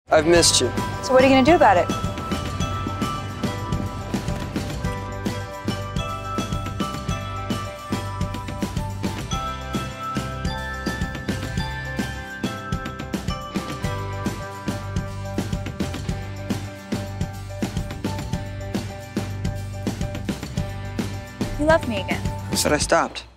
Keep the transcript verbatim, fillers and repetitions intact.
I've missed you. So what are you gonna do about it? You love me again. Who said I stopped?